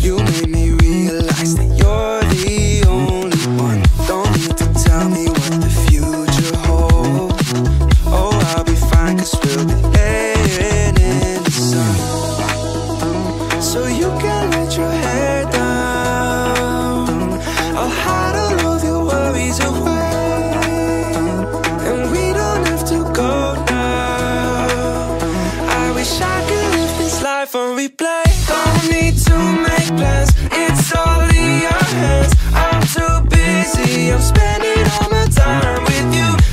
You made me realize that you're the only one. Don't need to tell me what the future holds. Oh, I'll be fine, 'cause we'll be laying in the sun. So you can let your hair down. I'll hide all of your worries away, and we don't have to go now. I wish I could live this life on replay. Don't need to make plans, it's all in your hands. I'm too busy, I'm spending all my time with you.